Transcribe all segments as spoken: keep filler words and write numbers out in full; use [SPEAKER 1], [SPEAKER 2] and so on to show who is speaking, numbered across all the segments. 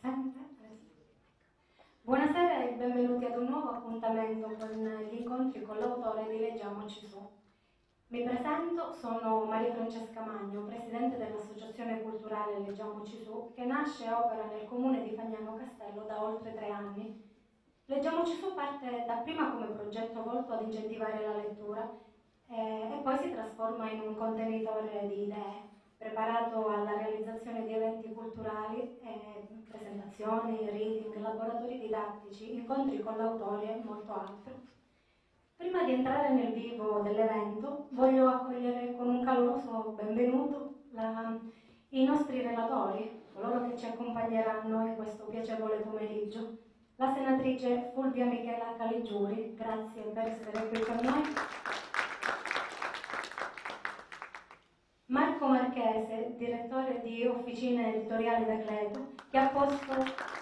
[SPEAKER 1] Buonasera e benvenuti ad un nuovo appuntamento con gli incontri con l'autore di Leggiamoci Su. Mi presento, sono Maria Francesca Magno, presidente dell'Associazione Culturale Leggiamoci Su, che nasce e opera nel comune di Fagnano Castello da oltre tre anni. Leggiamoci Su parte dapprima come progetto volto ad incentivare la lettura eh, e poi si trasforma in un contenitore di idee, preparato alla realizzazione di eventi culturali, eh, presentazioni, reading, laboratori didattici, incontri con l'autore e molto altro. Prima di entrare nel vivo dell'evento, voglio accogliere con un caloroso benvenuto la, i nostri relatori, coloro che ci accompagneranno in questo piacevole pomeriggio. La senatrice Fulvia Michela Caligiuri, grazie per essere qui con noi. Marco Marchese, direttore di Officine Editoriali d'Agleto, che ha posto,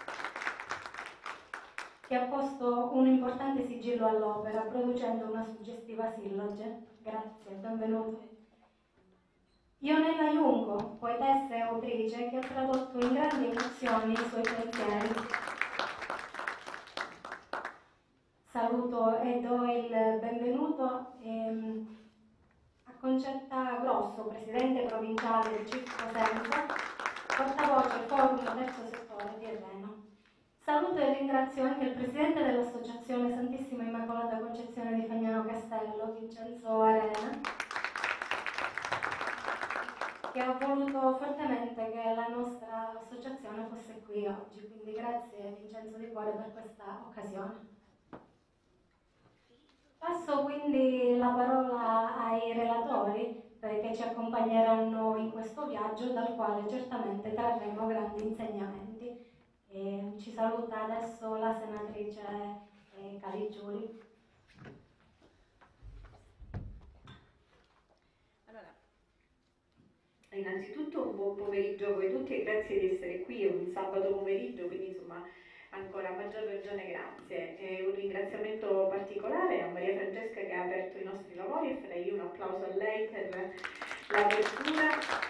[SPEAKER 1] che ha posto un importante sigillo all'opera, producendo una suggestiva silloge. Grazie, benvenuto. Ionela Junco, poetessa e autrice, che ha tradotto in grandi emozioni i suoi pensieri. Saluto e do il benvenuto ehm, a Concetta Grosso, presidente provinciale del C I F Cosenza, portavoce Forum Terzo Settore di Reno. Saluto e ringrazio anche il presidente dell'Associazione Santissima Immacolata Concezione di Fagnano Castello, Vincenzo Arena, che ha voluto fortemente che la nostra associazione fosse qui oggi, quindi grazie Vincenzo di cuore per questa occasione. Passo quindi la parola ai relatori che ci accompagneranno in questo viaggio, dal quale certamente trarremo grandi insegnamenti. E ci saluta adesso la senatrice eh, Caligiuri.
[SPEAKER 2] Allora, innanzitutto un buon pomeriggio a voi tutti e grazie di essere qui, è un sabato pomeriggio, quindi insomma ancora a maggior ragione grazie. E un ringraziamento particolare a Maria Francesca che ha aperto i nostri lavori e farei un applauso a lei per l'apertura.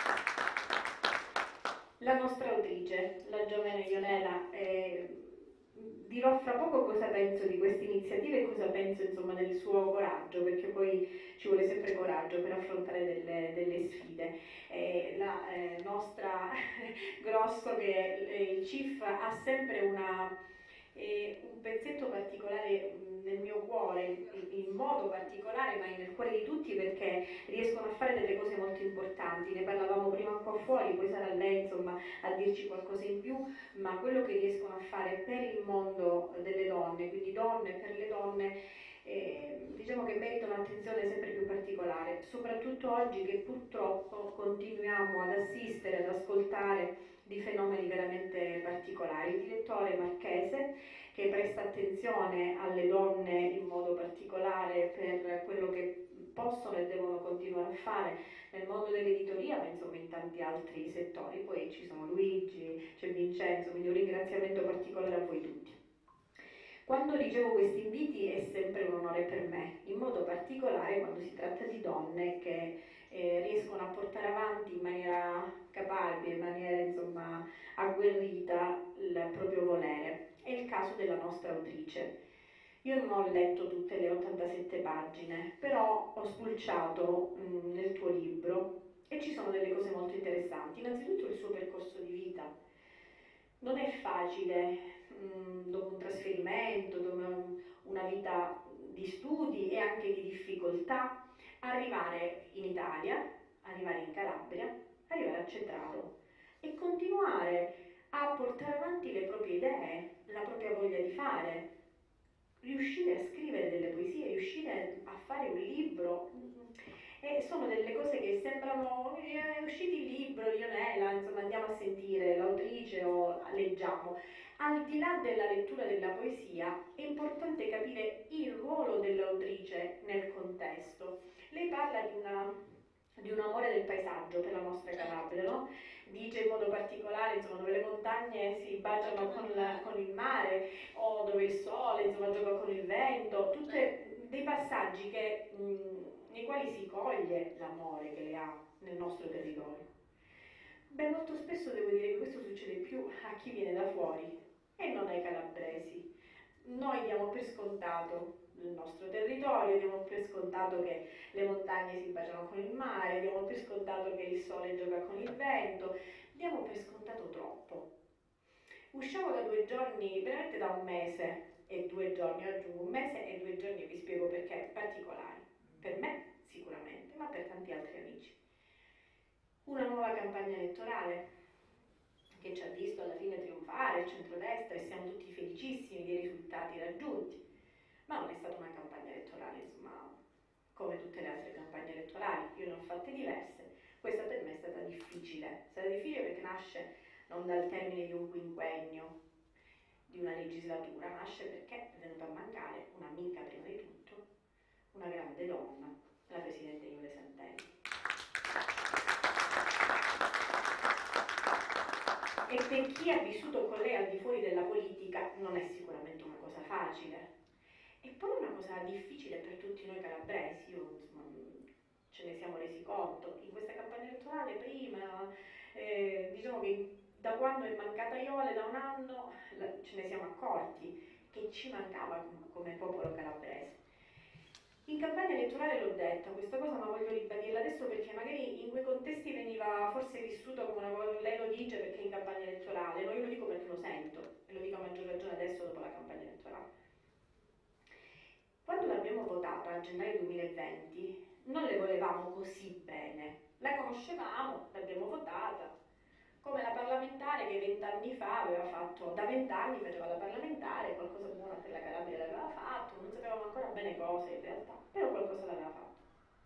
[SPEAKER 2] La nostra autrice, la giovane Ionela, eh, dirò fra poco cosa penso di queste iniziative e cosa penso insomma del suo coraggio, perché poi ci vuole sempre coraggio per affrontare delle, delle sfide. Eh, la eh, nostra Grosso, che eh, il C I F ha sempre una, eh, un pezzetto particolare mh, nel mio cuore, in, in modo particolare, ma nel cuore di tutti, perché riescono a fare delle cose molto importanti. Ne parlavamo prima qua fuori, poi sarà lei insomma a dirci qualcosa in più, ma quello che riescono a fare per il mondo delle donne, quindi donne per le donne, eh, diciamo che merita un'attenzione sempre più particolare, soprattutto oggi che purtroppo continuiamo ad assistere, ad ascoltare di fenomeni veramente particolari. Il direttore Marchese, che presta attenzione alle donne in modo particolare per quello che possono e devono continuare a fare nel mondo dell'editoria, ma insomma in tanti altri settori. Poi ci sono Luigi, c'è Vincenzo, quindi un ringraziamento particolare a voi tutti. Quando ricevo questi inviti è sempre un onore per me, in modo particolare quando si tratta di donne che eh, riescono a portare avanti in maniera caparbia, in maniera insomma agguerrita il proprio volere. È il caso della nostra autrice. Io non ho letto tutte le ottantasette pagine, però ho spulciato mh, nel tuo libro e ci sono delle cose molto interessanti. Innanzitutto il suo percorso di vita. Non è facile, mh, dopo un trasferimento, dopo una vita di studi e anche di difficoltà, arrivare in Italia, arrivare in Calabria, arrivare a Cetraro e continuare a portare avanti le proprie idee, la propria voglia di fare, riuscire a scrivere delle poesie, riuscire a fare un libro. E sono delle cose che sembrano, è uscito il libro di Ionela, insomma andiamo a sentire l'autrice o leggiamo. Al di là della lettura della poesia è importante capire il ruolo dell'autrice nel contesto. Lei parla di una di un amore del paesaggio per la nostra Calabria, no? Dice in modo particolare insomma, dove le montagne si baciano con, la, con il mare o dove il sole insomma, gioca con il vento, tutti dei passaggi che, mh, nei quali si coglie l'amore che le ha nel nostro territorio. Beh, molto spesso devo dire che questo succede più a chi viene da fuori e non ai calabresi. Noi diamo per scontato il nostro territorio, diamo per scontato che le montagne si baciano con il mare, diamo per scontato che il sole gioca con il vento, diamo per scontato troppo. Usciamo da due giorni, veramente da un mese e due giorni, aggiungo un mese e due giorni e vi spiego perché, particolari, per me sicuramente, ma per tanti altri amici. Una nuova campagna elettorale che ci ha visto alla fine trionfare il centrodestra e siamo tutti felicissimi dei risultati raggiunti, ma non è stata una campagna elettorale, insomma, come tutte le altre campagne elettorali, io ne ho fatte diverse, questa per me è stata difficile, è stata difficile perché nasce non dal termine di un quinquennio, di una legislatura, nasce perché è venuta a mancare un'amica prima di tutto, una grande donna, la Presidente Iole Santelli. E per chi ha vissuto con lei al di fuori della politica non è sicuramente una cosa facile. E poi una cosa difficile per tutti noi calabresi, io, insomma, ce ne siamo resi conto, in questa campagna elettorale prima, eh, diciamo che da quando è mancata Iole, da un anno, la, ce ne siamo accorti che ci mancava come, come popolo calabrese. In campagna elettorale l'ho detta questa cosa, ma voglio ribadirla adesso perché magari in quei contesti veniva forse vissuto come una cosa, lei lo dice perché è in campagna elettorale, no, io lo dico perché lo sento e lo dico a maggior ragione adesso dopo la campagna elettorale. Quando l'abbiamo votata a gennaio duemilaventi non le volevamo così bene, la conoscevamo, l'abbiamo votata come la parlamentare che vent'anni fa aveva fatto, da vent'anni faceva la parlamentare, qualcosa buono per la Calabria l'aveva fatto, non sapevamo ancora bene cosa in realtà, però qualcosa l'aveva fatto.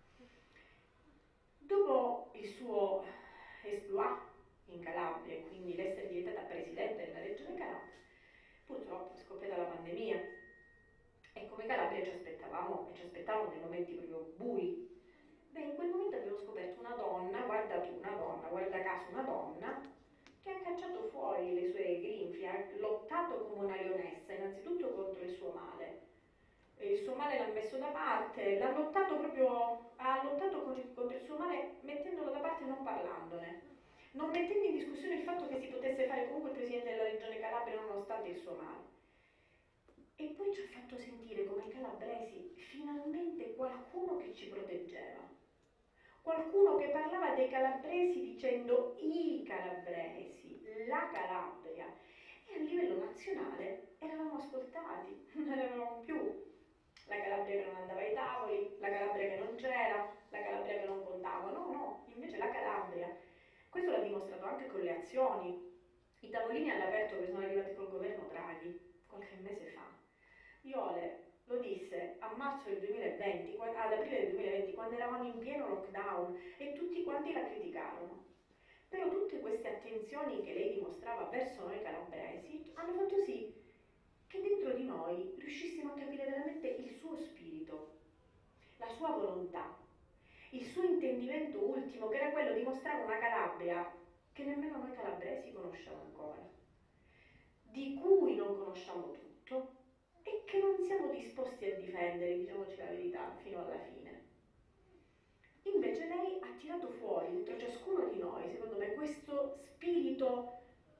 [SPEAKER 2] Dopo il suo exploit in Calabria e quindi l'essere diventata presidente della regione Calabria, purtroppo è scoppiata la pandemia e come Calabria ci aspettavamo e ci aspettavamo dei momenti proprio bui. Beh, in quel momento abbiamo scoperto una donna, guarda tu, una donna, guarda caso una donna, che ha cacciato fuori le sue grinfie, ha lottato come una leonessa, innanzitutto contro il suo male. E il suo male l'ha messo da parte, l'ha lottato proprio, ha lottato contro il suo male mettendolo da parte e non parlandone, non mettendo in discussione il fatto che si potesse fare comunque il presidente della regione Calabria nonostante il suo male. E poi ci ha fatto sentire come calabresi finalmente qualcuno che ci proteggeva. Qualcuno che parlava dei calabresi dicendo i calabresi, la Calabria. E a livello nazionale eravamo ascoltati, non eravamo più la Calabria che non andava ai tavoli, la Calabria che non c'era, la Calabria che non contava. No, no, invece la Calabria. Questo l'ha dimostrato anche con le azioni. I tavolini all'aperto che sono arrivati col governo Draghi qualche mese fa. Iole lo disse a marzo del duemilaventi, ad aprile del duemilaventi, quando eravamo in pieno lockdown e tutti quanti la criticarono. Però tutte queste attenzioni che lei dimostrava verso noi calabresi hanno fatto sì che dentro di noi riuscissimo a capire veramente il suo spirito, la sua volontà, il suo intendimento ultimo, che era quello di mostrare una Calabria che nemmeno noi calabresi conosciamo ancora, di cui non conosciamo tutto, e che non siamo disposti a difendere, diciamoci la verità, fino alla fine. Invece lei ha tirato fuori dentro ciascuno di noi, secondo me, questo spirito,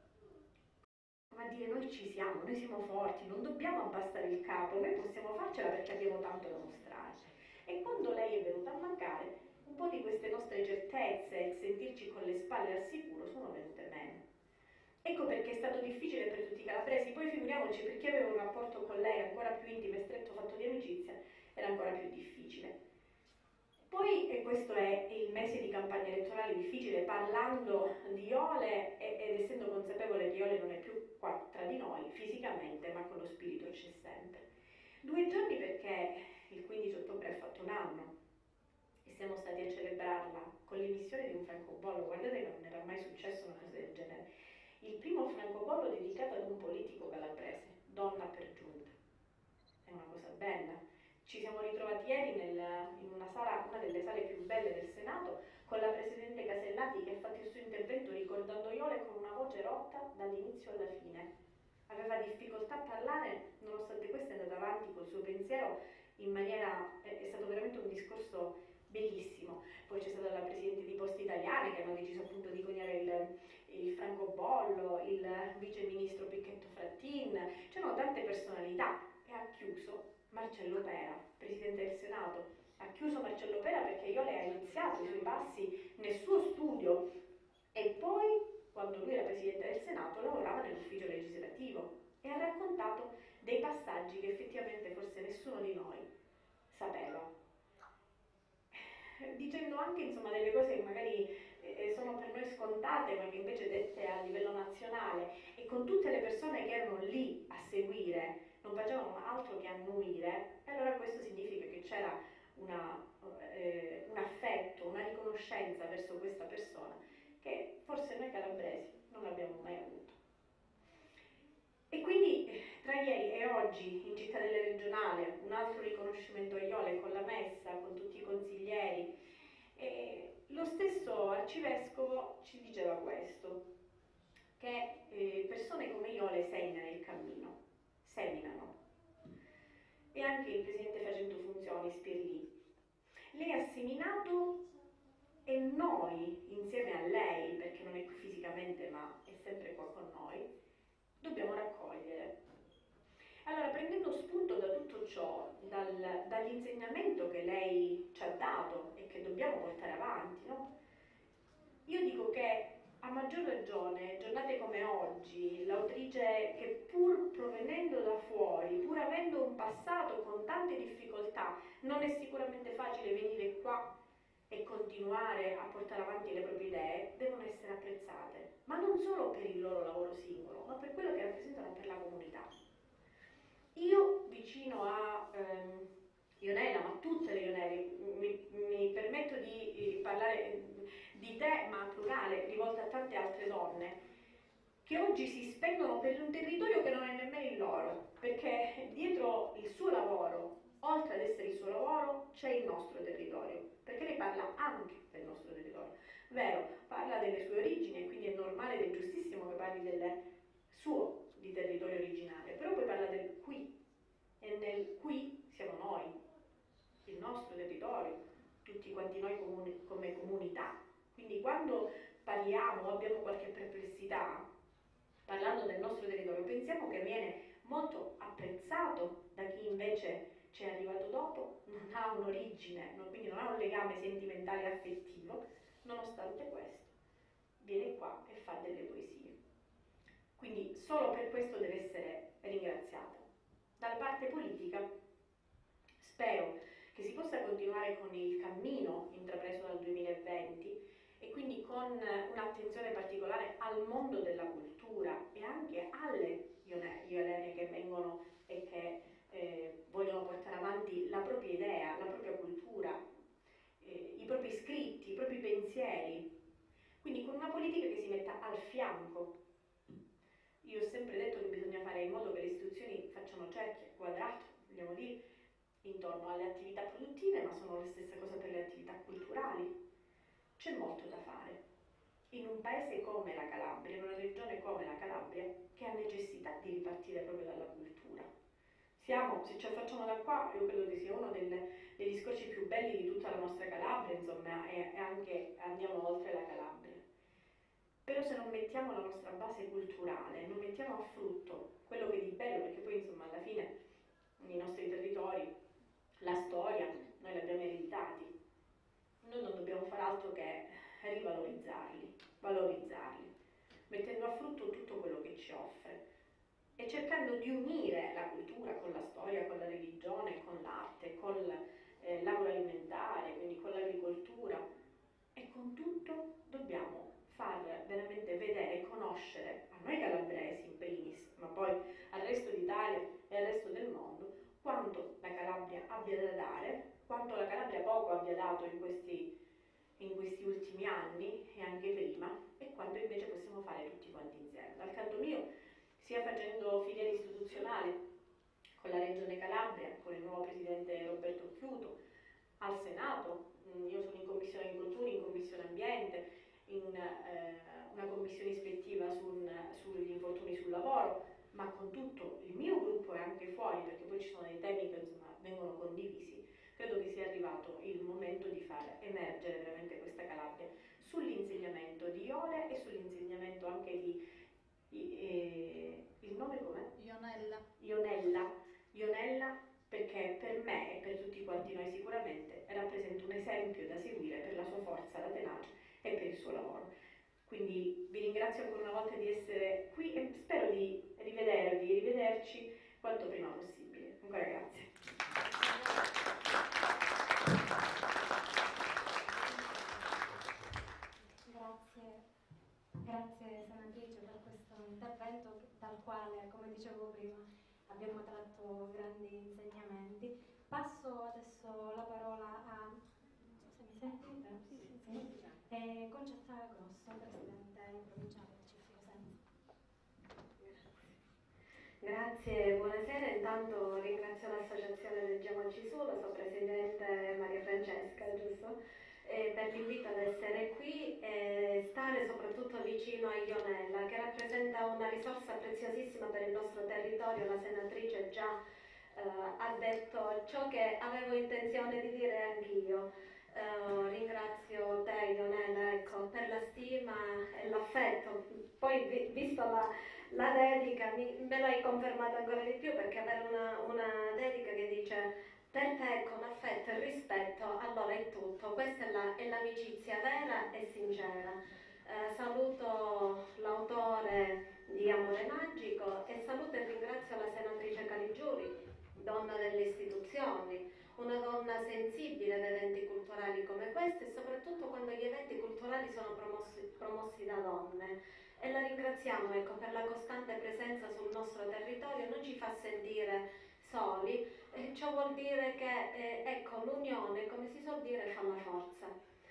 [SPEAKER 2] come a dire, noi ci siamo, noi siamo forti, non dobbiamo abbassare il capo, noi possiamo farcela perché abbiamo tanto da mostrare. E quando lei è venuta a mancare, un po' di queste nostre certezze, il sentirci con le spalle al sicuro, sono venute meno. Ecco perché è stato difficile per tutti i calabresi, poi figuriamoci per chi aveva un rapporto con lei ancora più intimo e stretto, fatto di amicizia, era ancora più difficile. Poi, e questo è il mese di campagna elettorale difficile, parlando di Iole ed essendo consapevole che Iole non è più qua tra di noi fisicamente, ma con lo spirito c'è sempre. Due giorni perché il quindici ottobre ha fatto un anno e siamo stati a celebrarla con l'emissione di un francobollo. Guardate che non era mai successo una cosa del genere. Il primo francobollo dedicato ad un politico calabrese, donna per giunta. È una cosa bella. Ci siamo ritrovati ieri nel, in una sala, una delle sale più belle del Senato, con la Presidente Casellati che ha fatto il suo intervento ricordando Iole con una voce rotta dall'inizio alla fine. Aveva difficoltà a parlare, nonostante questo è andata avanti col suo pensiero in maniera, è, è stato veramente un discorso bellissimo. Poi c'è stata la Presidente di Poste Italiane che hanno deciso appunto di coniare il, il francobollo, Collo, il vice ministro Picchetto Frattin, c'erano tante personalità, e ha chiuso Marcello Pera, presidente del Senato. Ha chiuso Marcello Pera perché Iole ha iniziato i suoi passi nel suo studio e poi, quando lui era presidente del Senato, lavorava nell'ufficio legislativo e ha raccontato dei passaggi che effettivamente forse nessuno di noi sapeva, dicendo anche insomma delle cose che magari eh, sono per noi scontate ma che invece dette a livello nazionale, e con tutte le persone che erano lì a seguire non facevano altro che annuire. E allora questo significa che c'era una, eh, un affetto, una riconoscenza verso questa persona che forse noi calabresi non abbiamo mai avuto. E quindi tra ieri e oggi in Cittadella Regionale un altro riconoscimento a Iole con la messa, con tutti i consiglieri, e lo stesso arcivescovo ci diceva questo, che eh, persone come Iole segnano il cammino, seminano. E anche il presidente facendo funzioni, Spirlì. Lei ha seminato e noi, insieme a lei, perché non è qui fisicamente ma è sempre qua con noi, dobbiamo raccogliere. Allora, prendendo spunto da tutto ciò, dal, dall'insegnamento che lei ci ha dato e che dobbiamo portare avanti, no? Io dico che a maggior ragione, giornate come oggi, l'autrice che pur provenendo da fuori, pur avendo un passato con tante difficoltà, non è sicuramente facile venire qua e continuare a portare avanti le proprie idee, devono essere apprezzate, ma non solo per il loro lavoro singolo, ma per quello che rappresentano per la comunità. Io vicino a ehm, Ionela, ma tutte le Ionele, mi, mi permetto di eh, parlare di te, ma plurale, rivolta a tante altre donne, che oggi si spendono per un territorio che non è nemmeno il loro, perché dietro il suo lavoro, oltre ad essere il suo lavoro, c'è il nostro territorio, perché lei parla anche del nostro territorio. Vero, parla delle sue origini e quindi è normale ed è giustissimo che parli del suo di territorio originale, però poi parla del qui, e nel qui siamo noi, il nostro territorio, tutti quanti noi comuni, come comunità. Quindi quando parliamo o abbiamo qualche perplessità, parlando del nostro territorio, pensiamo che viene molto apprezzato da chi invece ci è arrivato dopo, non ha un'origine, quindi non ha un legame sentimentale e affettivo, nonostante questo viene qua e fa delle poesie. Quindi solo per questo deve essere ringraziato. Dalla parte politica spero che si possa continuare con il cammino intrapreso dal duemilaventi e quindi con un'attenzione particolare al mondo della cultura e anche alle iolene che vengono e che eh, vogliono portare avanti la propria idea, la propria cultura, eh, i propri scritti, i propri pensieri. Quindi con una politica che si metta al fianco. Io ho sempre detto che bisogna fare in modo che le istituzioni facciano cerchio, quadrato, vogliamo dire, intorno alle attività produttive, ma sono la stessa cosa per le attività culturali. C'è molto da fare. In un paese come la Calabria, in una regione come la Calabria, che ha necessità di ripartire proprio dalla cultura. Siamo, se ce la facciamo da qua, io credo che sia uno del, degli scorci più belli di tutta la nostra Calabria, insomma, e, e anche andiamo oltre la Calabria. Però se non mettiamo la nostra base culturale, non mettiamo a frutto quello che di bello, perché poi insomma alla fine nei nostri territori la storia noi l'abbiamo ereditati, noi non dobbiamo fare altro che rivalorizzarli, valorizzarli, mettendo a frutto tutto quello che ci offre e cercando di unire la cultura con la storia, con la religione, con l'arte, con eh, l'agroalimentare, quindi con l'agricoltura, e con tutto dobbiamo far veramente vedere e conoscere a noi calabresi in primis, ma poi al resto d'Italia e al resto del mondo, quanto la Calabria abbia da dare, quanto la Calabria poco abbia dato in questi, in questi ultimi anni e anche prima, e quanto invece possiamo fare tutti quanti insieme. Dal canto mio, sia facendo filiera istituzionale con la Regione Calabria, con il nuovo presidente Roberto Chiuto, al Senato, io sono in Commissione Agricoltura, in Commissione Ambiente, in eh, una commissione ispettiva sul, sugli infortuni sul lavoro, ma con tutto il mio gruppo e anche fuori, perché poi ci sono dei temi che insomma vengono condivisi, credo che sia arrivato il momento di far emergere veramente questa Calabria sull'insegnamento di Iole e sull'insegnamento anche di I, eh, il nome com'è?
[SPEAKER 3] Ionella.
[SPEAKER 2] Ionella. Ionella perché per me e per tutti quanti noi sicuramente rappresenta un esempio da seguire per la sua forza, la tenacia e per il suo lavoro. Quindi vi ringrazio ancora una volta di essere qui e spero di rivedervi, rivederci quanto prima possibile. Ancora grazie.
[SPEAKER 1] Grazie, grazie senatrice per questo intervento dal quale, come dicevo prima, abbiamo tratto grandi insegnamenti. Passo adesso la parola a, non so se mi sentite, sì, sì, sì. Eh, Concetta Grosso, Presidente provinciale del C I F Cosenza.
[SPEAKER 4] Grazie, buonasera. Intanto ringrazio l'associazione Leggiamoci Su, la sua presidente Maria Francesca, giusto? Eh, per l'invito ad essere qui e stare soprattutto vicino a Ionella, che rappresenta una risorsa preziosissima per il nostro territorio. La senatrice già eh, ha detto ciò che avevo intenzione di dire anch'io. Eh, ringrazio te, Ionella, ecco, per la stima e l'affetto. Poi, vi, visto la La dedica, mi, me l'hai confermato ancora di più, perché avere una, una dedica che dice per te con affetto e rispetto, allora è tutto. Questa è, la, è l'amicizia vera e sincera. Eh, saluto l'autore di Amore Magico e saluto e ringrazio la senatrice Caligiuri, donna delle istituzioni, una donna sensibile ad eventi culturali come questi e soprattutto quando gli eventi culturali sono promossi, promossi da donne. E la ringraziamo, ecco, per la costante presenza sul nostro territorio, non ci fa sentire soli, eh, ciò vuol dire che eh, ecco, l'unione, come si suol dire, fa la forza.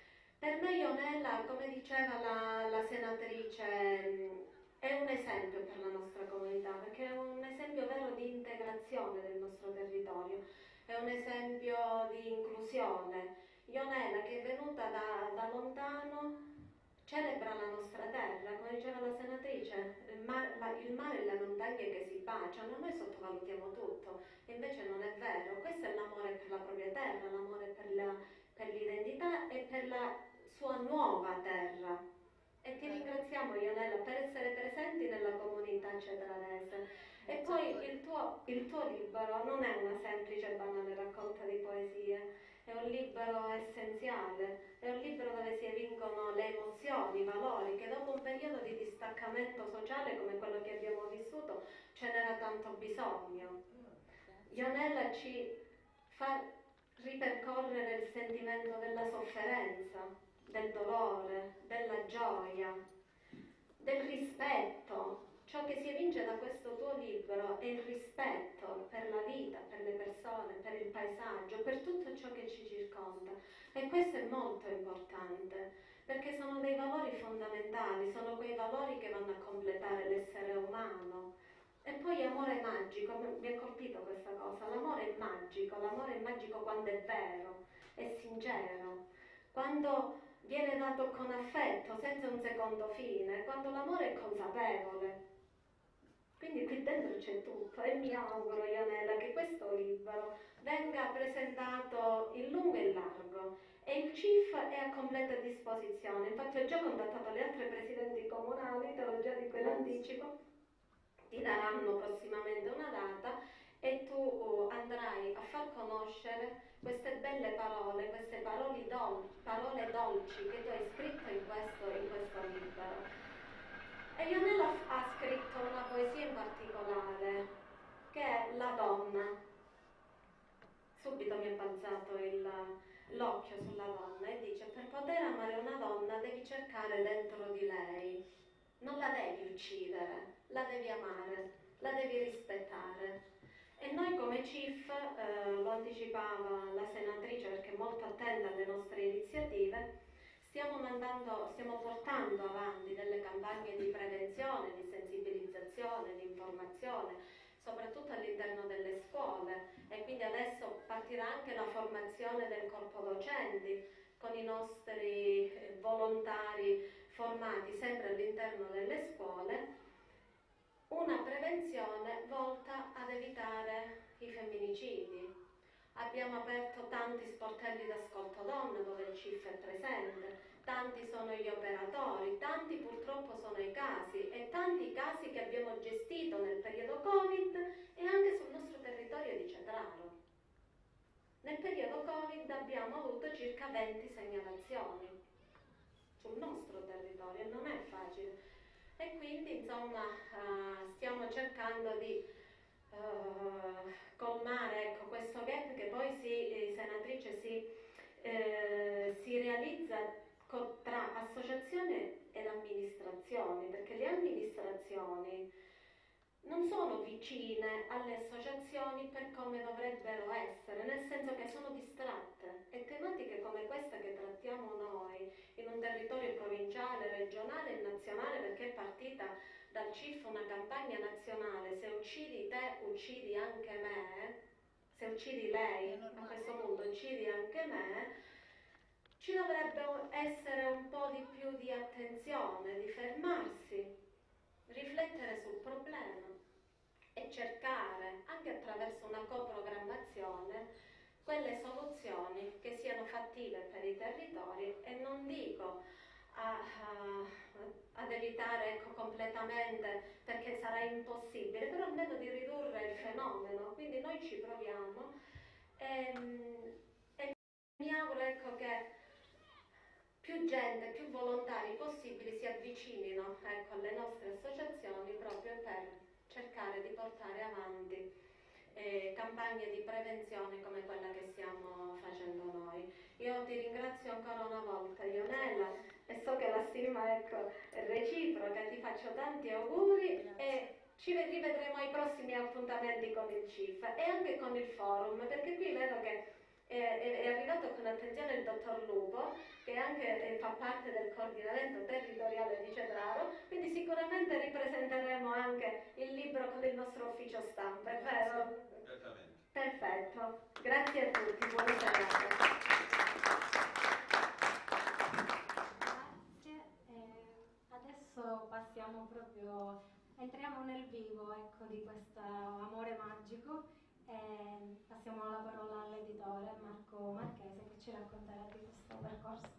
[SPEAKER 4] Per me Ionella, come diceva la, la senatrice, mh, è un esempio per la nostra comunità, perché è un esempio vero di integrazione del nostro territorio, è un esempio di inclusione. Ionella, che è venuta da, da lontano, celebra la nostra terra, come diceva la senatrice, il mare, la, il mare e le montagne che si baciano, noi sottovalutiamo tutto, e invece non è vero. Questo è l'amore per la propria terra, l'amore per, la, per l'identità e per la sua nuova terra. E ti ringraziamo, Ionella, per essere presenti nella comunità cedralese. E poi il tuo, il tuo libro non è una semplice banale raccolta di poesie, è un libro essenziale, è un libro dove si evincono le emozioni, i valori, che dopo un periodo di distaccamento sociale come quello che abbiamo vissuto ce n'era tanto bisogno. Ionella ci fa ripercorrere il sentimento della sofferenza, del dolore, della gioia, del rispetto. Ciò che si evince da questo tuo libro è il rispetto per la vita, per le persone, per il paesaggio, per tutto ciò che ci circonda. E questo è molto importante, perché sono dei valori fondamentali, sono quei valori che vanno a completare l'essere umano. E poi amore magico, mi ha colpito questa cosa, l'amore è magico, l'amore è magico quando è vero, è sincero, quando viene dato con affetto, senza un secondo fine, quando l'amore è consapevole. Quindi qui dentro c'è tutto e mi auguro, Ionella, che questo libro venga presentato in lungo e in largo e il C I F è a completa disposizione. Infatti ho già contattato le altre presidenti comunali, te lo già dico in anticipo, ti daranno prossimamente una data e tu uh, andrai a far conoscere queste belle parole, queste parole, dol- parole dolci che tu hai scritto in questo, in questo libro. E Ionella ha scritto una poesia in particolare, che è La donna. Subito mi è balzato il, l'occhio sulla donna e dice: per poter amare una donna devi cercare dentro di lei, non la devi uccidere, la devi amare, la devi rispettare. E noi come C I F, eh, lo anticipava la senatrice perché è molto attenta alle nostre iniziative, Stiamo, mandando, stiamo portando avanti delle campagne di prevenzione, di sensibilizzazione, di informazione, soprattutto all'interno delle scuole, e quindi adesso partirà anche la formazione del corpo docenti con i nostri volontari formati sempre all'interno delle scuole, una prevenzione volta ad evitare i femminicidi. Abbiamo aperto tanti sportelli d'ascolto donna dove il C I F è presente, tanti sono gli operatori, tanti purtroppo sono i casi e tanti tanti casi che abbiamo gestito nel periodo Covid e anche sul nostro territorio di Cetraro. Nel periodo Covid abbiamo avuto circa venti segnalazioni sul nostro territorio e non è facile. E quindi insomma uh, stiamo cercando di uh, colmare, ecco, questo gap che poi si, eh, senatrice, si, eh, si realizza tra associazione ed amministrazioni, perché le amministrazioni non sono vicine alle associazioni per come dovrebbero essere, nel senso che sono distratte, e tematiche come questa che trattiamo noi in un territorio provinciale, regionale e nazionale, perché è partita dal C I F una campagna nazionale: se uccidi te uccidi anche me, se uccidi lei a questo punto uccidi anche me. Ci dovrebbe essere un po' di più di attenzione, di fermarsi, riflettere sul problema e cercare, anche attraverso una coprogrammazione, quelle soluzioni che siano fattive per i territori, e non dico a, a, ad evitare, ecco, completamente, perché sarà impossibile, però almeno di ridurre il fenomeno. Quindi noi ci proviamo e, e mi auguro, ecco, che più gente, più volontari possibili si avvicinino, ecco, alle nostre associazioni proprio per cercare di portare avanti eh, campagne di prevenzione come quella che stiamo facendo noi. Io ti ringrazio ancora una volta, Ionella, e so che la stima, ecco, è reciproca, ti faccio tanti auguri. Grazie. E ci rivedremo ai prossimi appuntamenti con il C I F e anche con il forum, perché qui vedo che è, è arrivato con attenzione il dottor Lupo, che anche eh, fa parte del coordinamento territoriale di Cetraro, quindi sicuramente ripresenteremo anche il libro con il nostro ufficio stampa, è vero?
[SPEAKER 3] Certamente.
[SPEAKER 4] Perfetto, grazie a tutti, buona serata.
[SPEAKER 1] Grazie, eh, adesso passiamo proprio, entriamo nel vivo, ecco, di questo amore magico. E passiamo la parola all'editore Marco Marchese, che ci racconterà di questo percorso.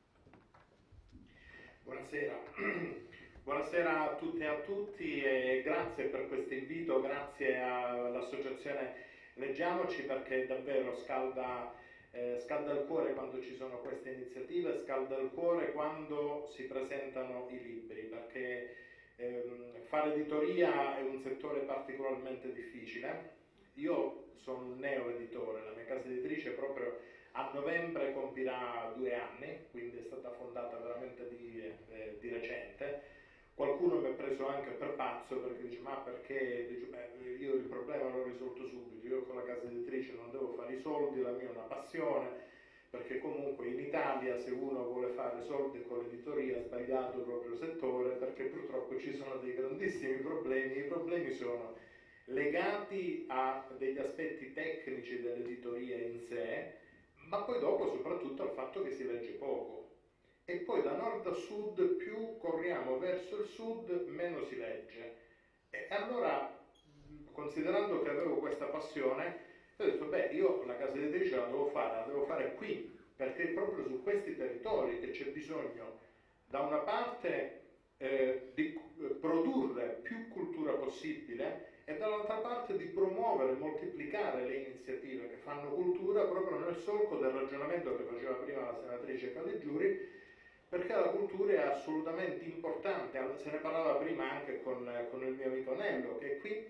[SPEAKER 5] Buonasera, buonasera a tutte e a tutti e grazie per questo invito, grazie all'associazione Leggiamoci, perché davvero scalda, eh, scalda il cuore quando ci sono queste iniziative, scalda il cuore quando si presentano i libri, perché ehm, fare editoria è un settore particolarmente difficile. Io sono un neo editore, la mia casa editrice proprio a novembre compirà due anni, quindi è stata fondata veramente di, eh, di recente. Qualcuno mi ha preso anche per pazzo, perché dice: ma perché? Dice, beh, io il problema l'ho risolto subito, io con la casa editrice non devo fare i soldi, la mia è una passione, perché comunque in Italia se uno vuole fare soldi con l'editoria ha sbagliato proprio il settore, perché purtroppo ci sono dei grandissimi problemi. I problemi sono legati a degli aspetti tecnici dell'editoria in sé, ma poi dopo soprattutto al fatto che si legge poco. E poi da nord a sud, più corriamo verso il sud, meno si legge. E allora, considerando che avevo questa passione, ho detto: beh, io la casa editrice la devo fare, la devo fare qui, perché è proprio su questi territori che c'è bisogno, da una parte, eh, di produrre più cultura possibile, e dall'altra parte di promuovere e moltiplicare le iniziative che fanno cultura, proprio nel solco del ragionamento che faceva prima la senatrice Caligiuri, perché la cultura è assolutamente importante. Se ne parlava prima anche con, con il mio amico Nello, che è qui.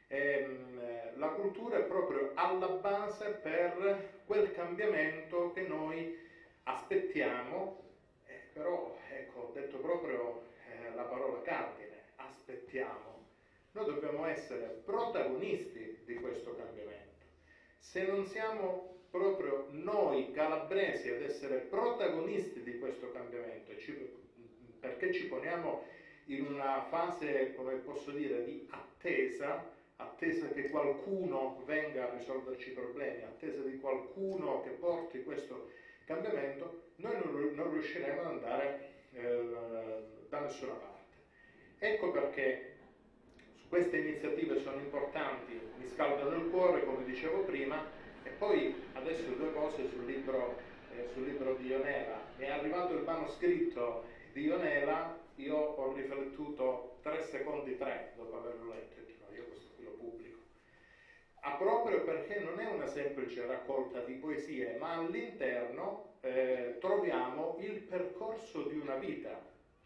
[SPEAKER 5] Ehm, la cultura è proprio alla base per quel cambiamento che noi aspettiamo, eh, però ecco, ho detto proprio eh, la parola cardine: aspettiamo. Noi dobbiamo essere protagonisti di questo cambiamento. Se non siamo proprio noi calabresi ad essere protagonisti di questo cambiamento, ci, perché ci poniamo in una fase, come posso dire, di attesa, attesa che qualcuno venga a risolverci i problemi, attesa di qualcuno che porti questo cambiamento, noi non, non riusciremo ad andare eh, da nessuna parte. Ecco perché queste iniziative sono importanti, mi scaldano il cuore, come dicevo prima. E poi adesso due cose sul libro, eh, sul libro di Ionela. Mi è arrivato il manoscritto di Ionela, io ho riflettuto tre secondi, tre, dopo averlo letto, e ho detto no, io questo qui lo pubblico. Ah, proprio perché non è una semplice raccolta di poesie, ma all'interno eh, troviamo il percorso di una vita.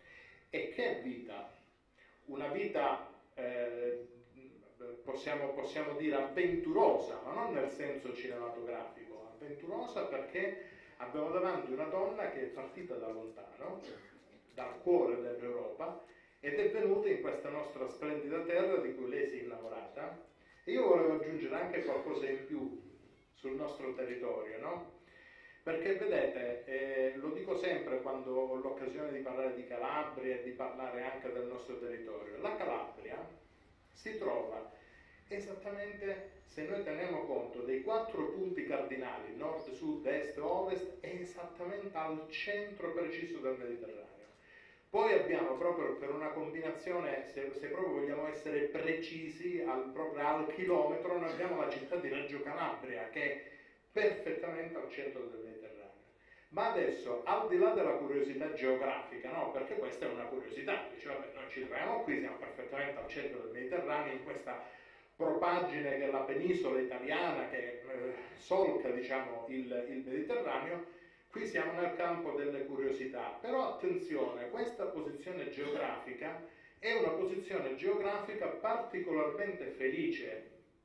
[SPEAKER 5] E che vita? Una vita, eh, possiamo, possiamo dire, avventurosa, ma non nel senso cinematografico, avventurosa perché abbiamo davanti una donna che è partita da lontano, dal cuore dell'Europa, ed è venuta in questa nostra splendida terra di cui lei si è innamorata. E io volevo aggiungere anche qualcosa in più sul nostro territorio, no? Perché vedete, eh, lo dico sempre quando ho l'occasione di parlare di Calabria e di parlare anche del nostro territorio, la Calabria si trova esattamente, se noi teniamo conto dei quattro punti cardinali, nord, sud, est, ovest, è esattamente al centro preciso del Mediterraneo. Poi abbiamo proprio per una combinazione, se, se proprio vogliamo essere precisi, al, proprio al chilometro, noi abbiamo la città di Reggio Calabria, che è perfettamente al centro del Mediterraneo. Ma adesso, al di là della curiosità geografica, no? Perché questa è una curiosità, dice, vabbè, noi ci troviamo qui, siamo perfettamente al centro del Mediterraneo, in questa propaggine che è la penisola italiana che eh, solca, diciamo, il, il Mediterraneo. Qui siamo nel campo delle curiosità, però attenzione, questa posizione geografica è una posizione geografica particolarmente felice.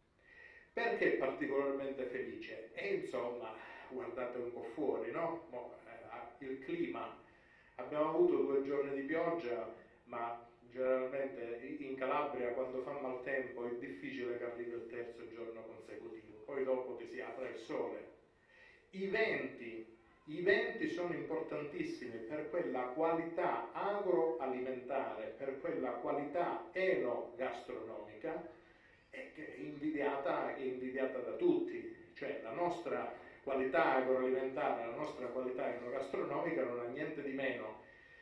[SPEAKER 5] Perché particolarmente felice? E insomma, guardate un po' fuori, no? Mo, eh, il clima, abbiamo avuto due giorni di pioggia, ma generalmente in Calabria quando fa maltempo è difficile che arrivi il terzo giorno consecutivo, poi dopo che si apre il sole. I venti, i venti sono importantissimi per quella qualità agroalimentare, per quella qualità enogastronomica, che è invidiata, è invidiata da tutti, cioè la nostra qualità agroalimentare, la nostra qualità enogastronomica non ha niente di meno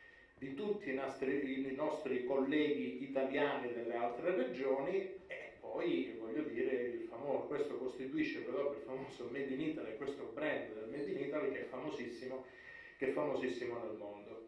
[SPEAKER 5] di tutti i nostri, i nostri colleghi italiani delle altre regioni. E poi voglio dire, il famoso, questo costituisce però il famoso Made in Italy, questo brand del Made in Italy che è famosissimo, che è famosissimo nel mondo.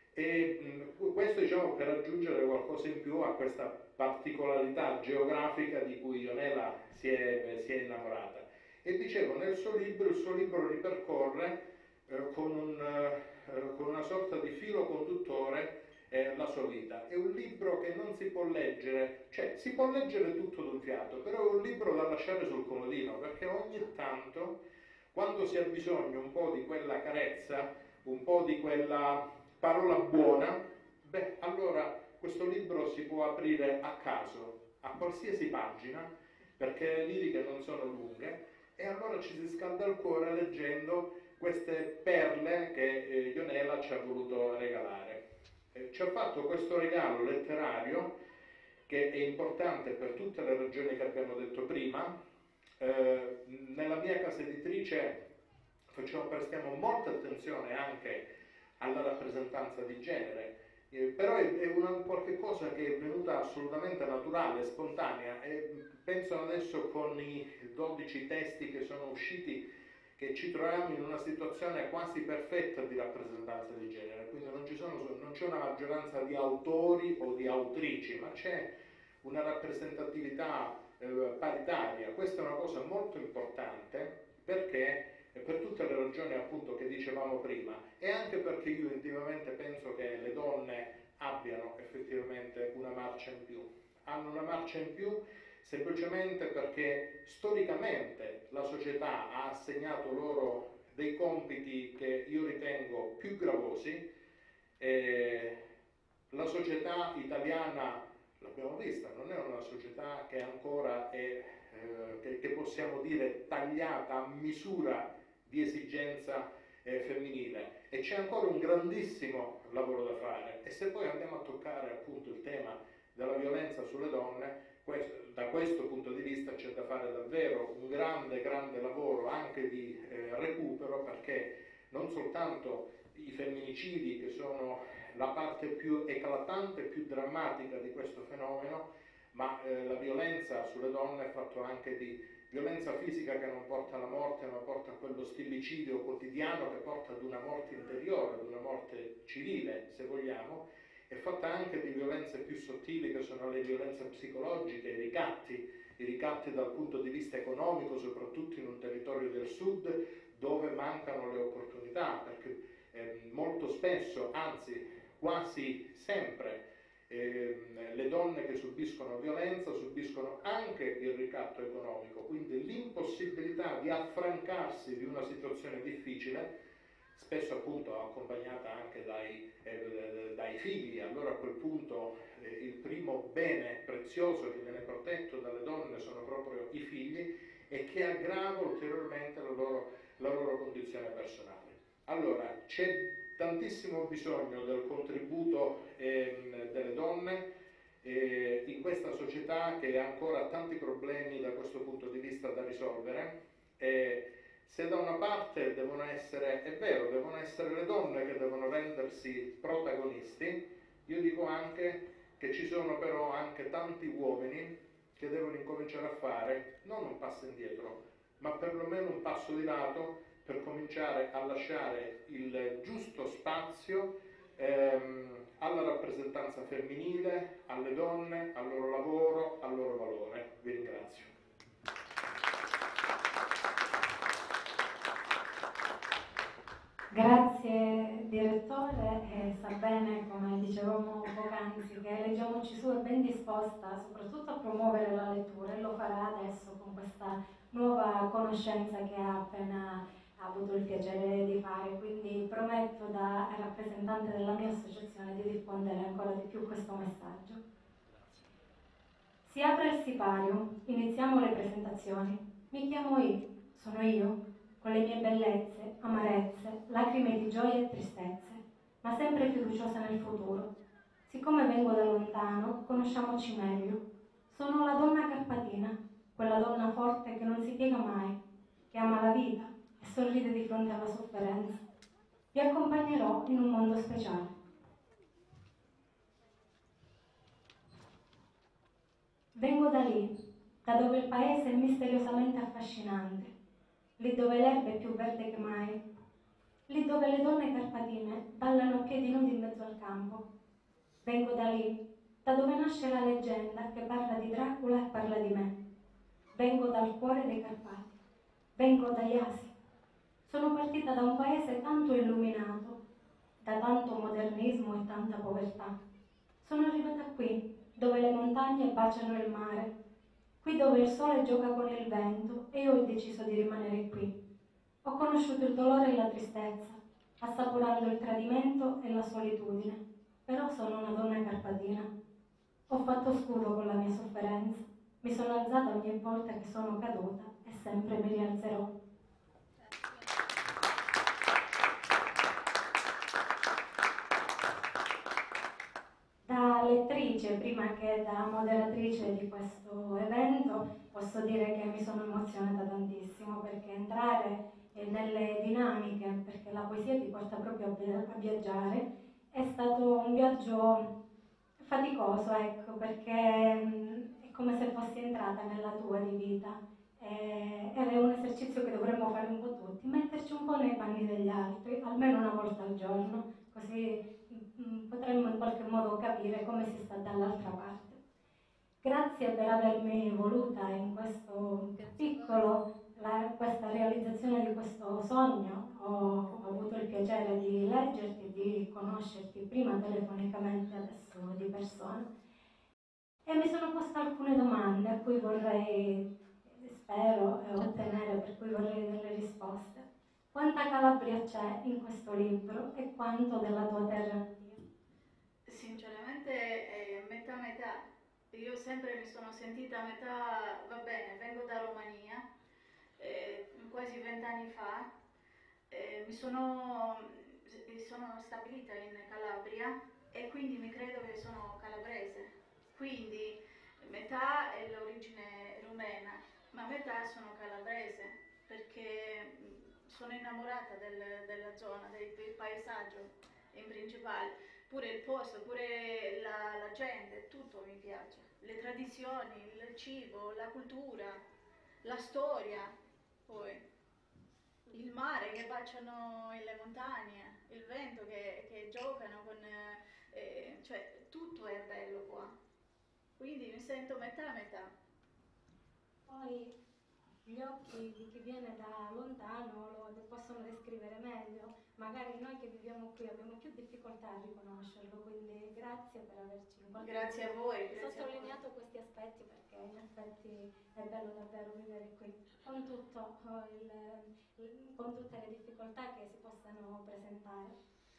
[SPEAKER 5] E mh, questo, diciamo, per aggiungere qualcosa in più a questa particolarità geografica di cui Ionela si è, si è innamorata. E dicevo, nel suo libro, il suo libro ripercorre eh, con, un, eh, con una sorta di filo conduttore eh, la sua vita. È un libro che non si può leggere, cioè si può leggere tutto d'un fiato, però è un libro da lasciare sul comodino, perché ogni tanto, quando si ha bisogno un po' di quella carezza, un po' di quella parola buona, beh, allora questo libro si può aprire a caso, a qualsiasi pagina, perché le liriche non sono lunghe, e allora ci si scalda il cuore leggendo queste perle che eh, Ionela ci ha voluto regalare. Eh, ci ha fatto questo regalo letterario che è importante per tutte le ragioni che abbiamo detto prima. Eh, nella mia casa editrice facciamo, prestiamo molta attenzione anche alla rappresentanza di genere, eh, però è, è una qualche cosa che è venuta assolutamente naturale, spontanea, e penso adesso con i dodici testi che sono usciti che ci troviamo in una situazione quasi perfetta di rappresentanza di genere, quindi non, ci sono, non c'è una maggioranza di autori o di autrici, ma c'è una rappresentatività eh, paritaria. Questa è una cosa molto importante perché per tutte le ragioni appunto che dicevamo prima, e anche perché io intimamente penso che le donne abbiano effettivamente una marcia in più. Hanno una marcia in più semplicemente perché storicamente la società ha assegnato loro dei compiti che io ritengo più gravosi. Eh, la società italiana, l'abbiamo vista, non è una società che ancora è, eh, che, che possiamo dire, tagliata a misura di esigenza eh, femminile, e c'è ancora un grandissimo lavoro da fare. E se poi andiamo a toccare appunto il tema della violenza sulle donne, questo, da questo punto di vista c'è da fare davvero un grande grande lavoro anche di eh, recupero, perché non soltanto i femminicidi, che sono la parte più eclatante e più drammatica di questo fenomeno, ma eh, la violenza sulle donne è fatto anche di violenza fisica che non porta alla morte, ma porta a quello stillicidio quotidiano che porta ad una morte interiore, ad una morte civile, se vogliamo, è fatta anche di violenze più sottili, che sono le violenze psicologiche, i ricatti, i ricatti dal punto di vista economico, soprattutto in un territorio del sud dove mancano le opportunità, perché eh, molto spesso, anzi quasi sempre, eh, le donne che subiscono violenza subiscono anche il ricatto economico, quindi l'impossibilità di affrancarsi di una situazione difficile, spesso appunto accompagnata anche dai, eh, dai figli. Allora a quel punto eh, il primo bene prezioso che viene protetto dalle donne sono proprio i figli, e che aggrava ulteriormente la loro, la loro condizione personale. Allora c'è tantissimo bisogno del contributo eh, delle donne eh, in questa società che ha ancora tanti problemi da questo punto di vista da risolvere. Eh, se da una parte devono essere, è vero, devono essere le donne che devono rendersi protagonisti, io dico anche che ci sono però anche tanti uomini che devono incominciare a fare non un passo indietro, ma perlomeno un passo di lato, per cominciare a lasciare il giusto spazio ehm, alla rappresentanza femminile, alle donne, al loro lavoro, al loro valore. Vi ringrazio.
[SPEAKER 1] Grazie direttore, eh, sa bene, come dicevamo poc'anzi, che Leggiamoci Su è ben disposta soprattutto a promuovere la lettura, e lo farà adesso con questa nuova conoscenza che ha appena avuto il piacere di fare, quindi prometto da rappresentante della mia associazione di diffondere ancora di più questo messaggio. Si apre il sipario, iniziamo le presentazioni. Mi chiamo I, sono io, con le mie bellezze, amarezze, lacrime di gioia e tristezze, ma sempre fiduciosa nel futuro. Siccome vengo da lontano, conosciamoci meglio. Sono la donna carpatina, quella donna forte che non si piega mai, che ama la vita e sorride di fronte alla sofferenza. Vi accompagnerò in un mondo speciale. Vengo da lì, da dove il paese è misteriosamente affascinante, lì dove l'erba è più verde che mai, lì dove le donne carpatine ballano a piedi nudi in mezzo al campo. Vengo da lì, da dove nasce la leggenda che parla di Dracula e parla di me. Vengo dal cuore dei Carpati, vengo da Iasi. Sono partita da un paese tanto illuminato, da tanto modernismo e tanta povertà. Sono arrivata qui, dove le montagne baciano il mare, qui dove il sole gioca con il vento, e io ho deciso di rimanere qui. Ho conosciuto il dolore e la tristezza, assaporando il tradimento e la solitudine, però sono una donna carpatina. Ho fatto scudo con la mia sofferenza, mi sono alzata ogni volta che sono caduta e sempre mi rialzerò. Da lettrice, prima che da moderatrice di questo evento, posso dire che mi sono emozionata tantissimo, perché entrare nelle dinamiche, perché la poesia ti porta proprio a viaggiare, è stato un viaggio faticoso, ecco, perché è come se fossi entrata nella tua di vita, ed è un esercizio che dovremmo fare un po' tutti, metterci un po' nei panni degli altri, almeno una volta al giorno, così potremmo in qualche modo capire come si sta dall'altra parte. Grazie per avermi voluta in questo piccolo, la, questa realizzazione di questo sogno. Ho, ho avuto il piacere di leggerti e di conoscerti prima telefonicamente, adesso di persona, e mi sono posta alcune domande a cui vorrei, spero, ottenere, per cui vorrei delle risposte. Quanta Calabria c'è in questo libro e quanto della tua terra?
[SPEAKER 3] Sinceramente è metà metà. Io sempre mi sono sentita a metà, va bene, vengo da Romania, eh, quasi vent'anni fa, eh, mi sono, sono stabilita in Calabria e quindi mi credo che sono calabrese. Quindi metà è l'origine rumena, ma metà sono calabrese, perché sono innamorata del, della zona, del, del paesaggio in principale. Pure il posto, pure la, la gente, tutto mi piace. Le tradizioni, il cibo, la cultura, la storia, poi il mare che baciano le montagne, il vento che, che giocano con eh, cioè tutto è bello qua, quindi mi sento metà metà.
[SPEAKER 1] Poi gli occhi di chi viene da lontano lo possono descrivere meglio, magari noi che viviamo qui abbiamo più difficoltà a riconoscerlo, quindi grazie per averci in qualche
[SPEAKER 3] Grazie a voi, grazie
[SPEAKER 1] sottolineato
[SPEAKER 3] a voi.
[SPEAKER 1] questi aspetti, perché in effetti è bello davvero vivere qui, con, tutto, il, il, con tutte le difficoltà che si possano presentare.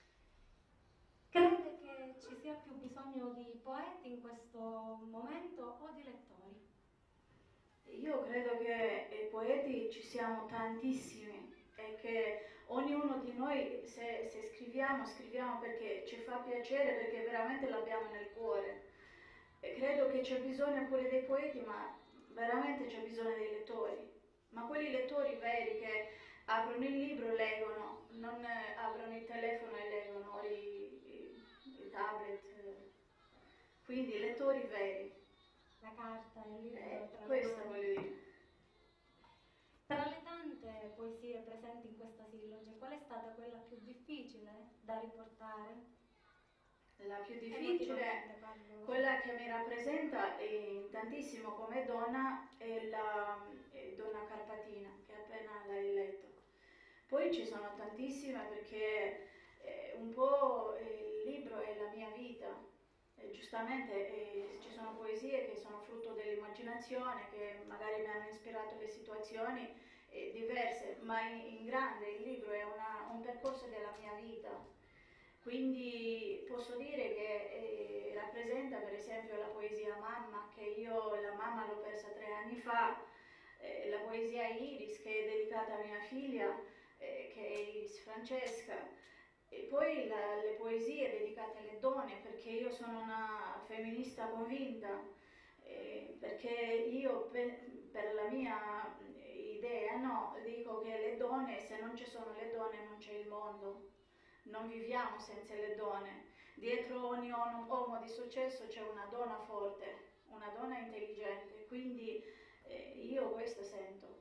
[SPEAKER 1] Crede che ci sia più bisogno di poeti in questo momento o di lettori?
[SPEAKER 3] Io credo che i poeti ci siamo tantissimi e che ognuno di noi, se, se scriviamo, scriviamo perché ci fa piacere, perché veramente l'abbiamo nel cuore. E credo che c'è bisogno pure dei poeti, ma veramente c'è bisogno dei lettori. Ma quelli lettori veri che aprono il libro e leggono, non aprono il telefono e leggono i, i, i tablet. Quindi lettori veri.
[SPEAKER 1] La carta, il libro,
[SPEAKER 3] Eh,
[SPEAKER 1] tra
[SPEAKER 3] questo
[SPEAKER 1] le mani.
[SPEAKER 3] voglio dire.
[SPEAKER 1] Tra le tante poesie presenti in questa silloge, qual è stata quella più difficile da riportare?
[SPEAKER 3] La più difficile, quella che mi rappresenta eh, tantissimo come donna, è la è Donna Carpatina, che appena l'hai letto. Poi ci sono tantissime perché eh, un po' il libro è la mia vita. Eh, giustamente eh, ci sono poesie che sono frutto dell'immaginazione, che magari mi hanno ispirato le situazioni eh, diverse, ma in, in grande il libro è una, un percorso della mia vita. Quindi posso dire che eh, rappresenta per esempio la poesia Mamma, che io la mamma l'ho persa tre anni fa, eh, la poesia Iris, che è dedicata a mia figlia, eh, che è Iris Francesca, e poi la, le poesie dedicate alle donne, perché io sono una femminista convinta, eh, perché io per, per la mia idea no, dico che le donne, se non ci sono le donne non c'è il mondo. Non viviamo senza le donne. Dietro ogni uomo di successo c'è una donna forte, una donna intelligente, quindi eh, io questo sento.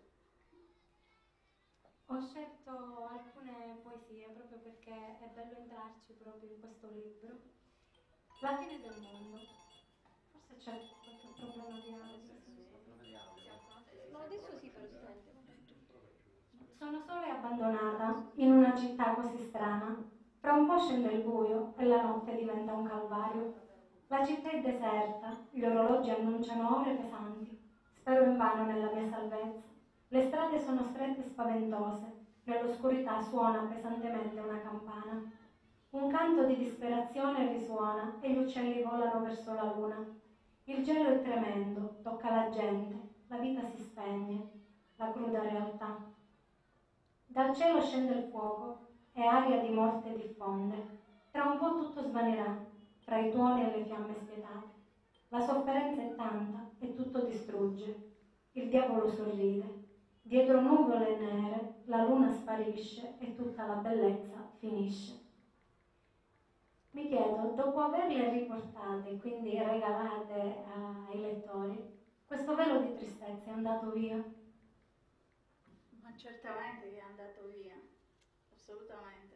[SPEAKER 1] Ho scelto alcune poesie proprio perché è bello entrarci proprio in questo libro. La fine del mondo. Forse c'è qualche problema di audio.
[SPEAKER 4] No, adesso sì, però si sente.
[SPEAKER 1] Sono sola e abbandonata in una città così strana. Fra un po' scende il buio e la notte diventa un calvario. La città è deserta, gli orologi annunciano ore pesanti. Spero invano nella mia salvezza. Le strade sono strette e spaventose. Nell'oscurità suona pesantemente una campana. Un canto di disperazione risuona e gli uccelli volano verso la luna. Il gelo è tremendo, tocca la gente, la vita si spegne, la cruda realtà. Dal cielo scende il fuoco e aria di morte diffonde. Tra un po' tutto svanirà, fra i tuoni e le fiamme spietate. La sofferenza è tanta e tutto distrugge. Il diavolo sorride. Dietro nuvole nere la luna sparisce e tutta la bellezza finisce. Mi chiedo, dopo averle riportate, quindi regalate ai lettori, questo velo di tristezza è andato via?
[SPEAKER 3] Ma certamente che è andato via, assolutamente.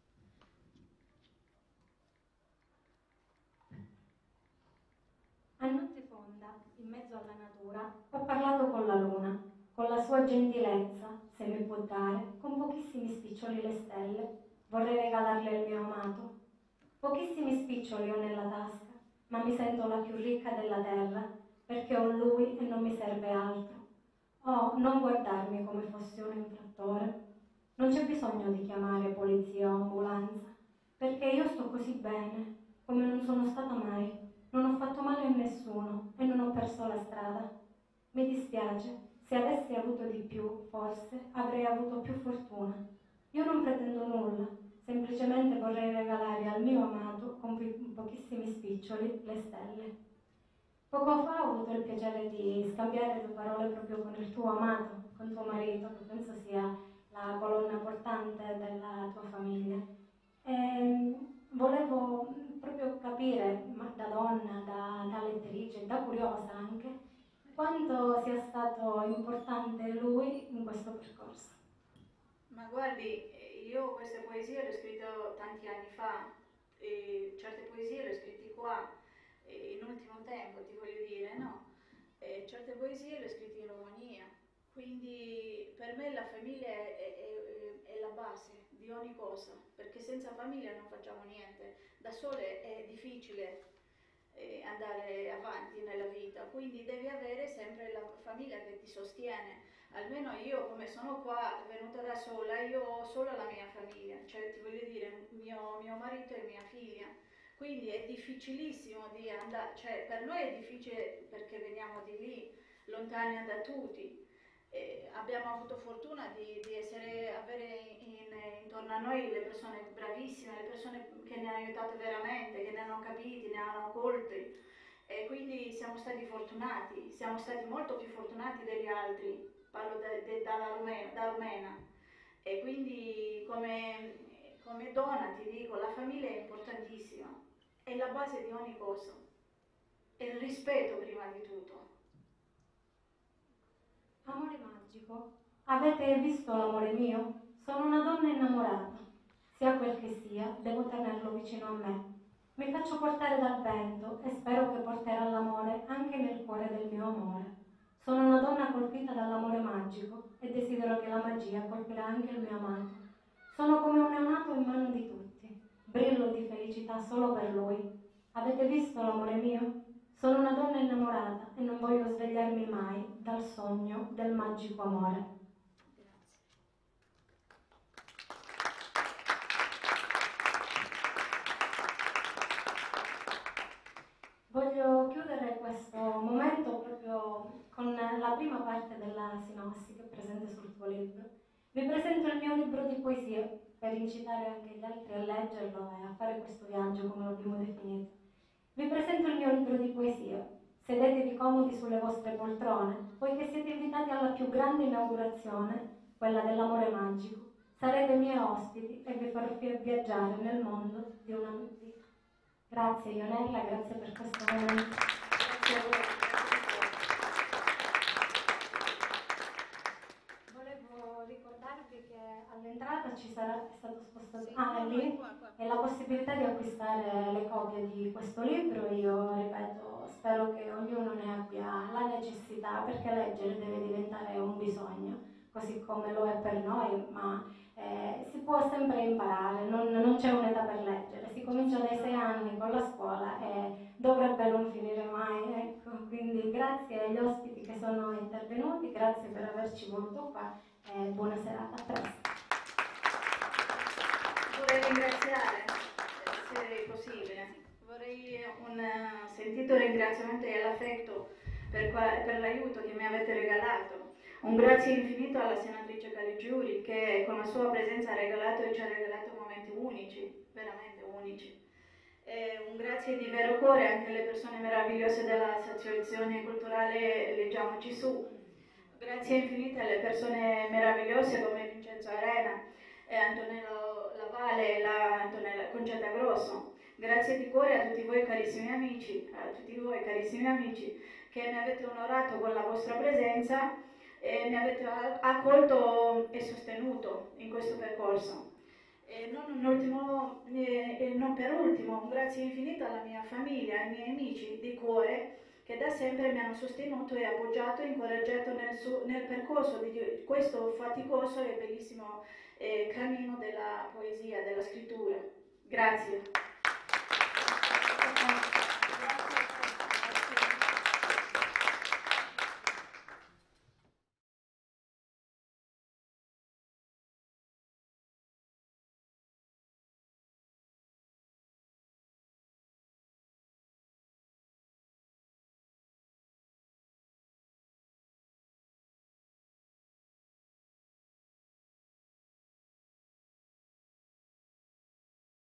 [SPEAKER 1] A notte fonda, in mezzo alla natura, ho parlato con la luna, con la sua gentilezza, se mi può dare, con pochissimi spiccioli le stelle, vorrei regalarle il mio amato. Pochissimi spiccioli ho nella tasca, ma mi sento la più ricca della terra, perché ho lui e non mi serve altro. Oh, non guardarmi come fossi un infrattore. Non c'è bisogno di chiamare polizia o ambulanza, perché io sto così bene, come non sono stata mai. Non ho fatto male a nessuno e non ho perso la strada. Mi dispiace, se avessi avuto di più, forse avrei avuto più fortuna. Io non pretendo nulla, semplicemente vorrei regalare al mio amato, con pochissimi spiccioli, le stelle. Poco fa ho avuto il piacere di scambiare due parole proprio con il tuo amato, con tuo marito, che penso sia la colonna portante della tua famiglia. E volevo proprio capire, ma da donna, da, da lettrice, da curiosa anche, quanto sia stato importante lui in questo percorso.
[SPEAKER 3] Ma guardi, io queste poesie le ho scritte tanti anni fa, e certe poesie le ho scritte qua, e in ultimo tempo ti voglio dire, no? E certe poesie le ho scritte in Romania, quindi per me la famiglia è, è, è, è la base di ogni cosa, perché senza famiglia non facciamo niente, da sole è difficile eh, andare avanti nella vita, quindi devi avere sempre la famiglia che ti sostiene. Almeno io, come sono qua venuta da sola, io ho solo la mia famiglia, cioè ti voglio dire mio, mio marito e mia figlia, quindi è difficilissimo di andare, cioè per noi è difficile perché veniamo di lì, lontani da tutti. Eh, abbiamo avuto fortuna di, di essere, avere in, in, intorno a noi le persone bravissime, le persone che ne hanno aiutato veramente, che ne hanno capiti, ne hanno colti, e quindi siamo stati fortunati, siamo stati molto più fortunati degli altri, parlo da, de, dalla Rumena, da Rumena, e quindi come, come donna ti dico, la famiglia è importantissima, è la base di ogni cosa, è il rispetto prima di tutto.
[SPEAKER 1] Amore magico, avete visto l'amore mio? Sono una donna innamorata. Sia quel che sia, devo tenerlo vicino a me. Mi faccio portare dal vento e spero che porterà l'amore anche nel cuore del mio amore. Sono una donna colpita dall'amore magico e desidero che la magia colpirà anche il mio amato. Sono come un neonato in mano di tutti. Brillo di felicità solo per lui. Avete visto l'amore mio? Sono una donna innamorata e non voglio svegliarmi mai dal sogno del magico amore. Voglio chiudere questo momento proprio con la prima parte della sinossi che è presente sul tuo libro. Vi presento il mio libro di poesie per incitare anche gli altri a leggerlo e a fare questo viaggio, come l'abbiamo definito. Vi presento il mio libro di poesie. Sedetevi comodi sulle vostre poltrone, poiché siete invitati alla più grande inaugurazione, quella dell'amore magico. Sarete miei ospiti e vi farò viaggiare nel mondo di una vita. Grazie Ionella, grazie per questo momento. Grazie a voi. Volevo ricordarvi che all'entrata ci sarà, è stato spostato, ah, è lì, e la possibilità di acquistare le copie di questo libro. Io ripeto, spero che ognuno ne abbia la necessità, perché leggere deve diventare un bisogno, così come lo è per noi, ma eh, si può sempre imparare, non, non c'è un'età per leggere, si comincia dai sei anni con la scuola e dovrebbe non finire mai, ecco. Quindi grazie agli ospiti che sono intervenuti, grazie per averci voluto qua e buona serata, a presto.
[SPEAKER 3] Vorrei ringraziare, se possibile, vorrei un sentito ringraziamento e l'affetto per, per l'aiuto che mi avete regalato. Un grazie infinito alla senatrice Caligiuri che con la sua presenza ha regalato e ci ha regalato momenti unici, veramente unici. E un grazie di vero cuore anche alle persone meravigliose dell'Associazione Culturale Leggiamoci Su. Grazie infinite alle persone meravigliose come Vincenzo Arena e Antonello Lavale e la Antonella Concetta Grosso. Grazie di cuore a tutti voi carissimi amici, a tutti voi carissimi amici che mi avete onorato con la vostra presenza e mi avete accolto e sostenuto in questo percorso. E non, un ultimo, eh, non per ultimo, un grazie infinito alla mia famiglia, ai miei amici di cuore che da sempre mi hanno sostenuto e appoggiato e incoraggiato nel, su, nel percorso di questo faticoso e bellissimo eh, cammino della poesia, della scrittura. Grazie.